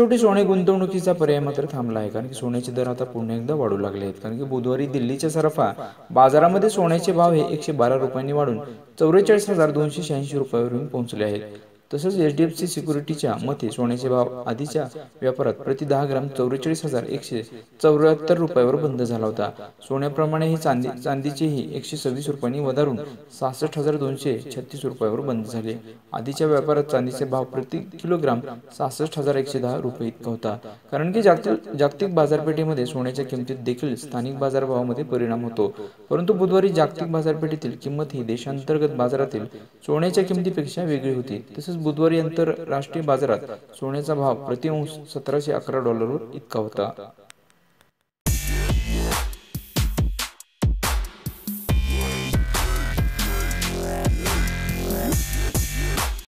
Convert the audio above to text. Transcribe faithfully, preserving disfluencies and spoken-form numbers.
शेवटी सोने गुंतवणुकीचा पर्याय मात्र थांबला आहे, कारण की सोन्याचे दर आता पुन्हा एकदा वाढू लागले आहेत. कारण की बुधवारी दिल्लीच्या सराफा बाजारामध्ये सोन्याचे भाव हे एकशे बारा रुपयांनी वाढून चौवेचाळीस हजार दोनशे शहाऐंशी रुपयावरून पोहोचले आहेत. तसंच एच डी एफ सी सिक्युरिटीच्या मते सोन्याचे भाव आधीच्या व्यापारात प्रति दहा ग्राम चौवेचाळीस हजार एकशे चौऱ्याहत्तर रुपयावर बंद झाला होता. सोन्याप्रमाणे ही चांदी चांदीचेही एकशे सव्वीस रुपयांनी वधारून सहासष्ट हजार दोनशे छत्तीस रुपयावर बंद झाले. आधीच्या व्यापारात चांदीचे भाव प्रति किलोग्राम सहासष्ट हजार एकशे दहा रुपये इतका होता. कारण की जागतिक जागतिक बाजारपेठेमध्ये सोन्याच्या किमतीत देखील स्थानिक बाजारभावामध्ये परिणाम होतो. परंतु बुधवारी जागतिक बाजारपेठेतील किंमत ही देशांतर्गत बाजारातील सोन्याच्या किमतीपेक्षा वेगळी होती. तसेच बुधवारी आंतरराष्ट्रीय बाजारात सोन्याचा भाव प्रति औंस सतराशे अकरा डॉलरवर इतका होता.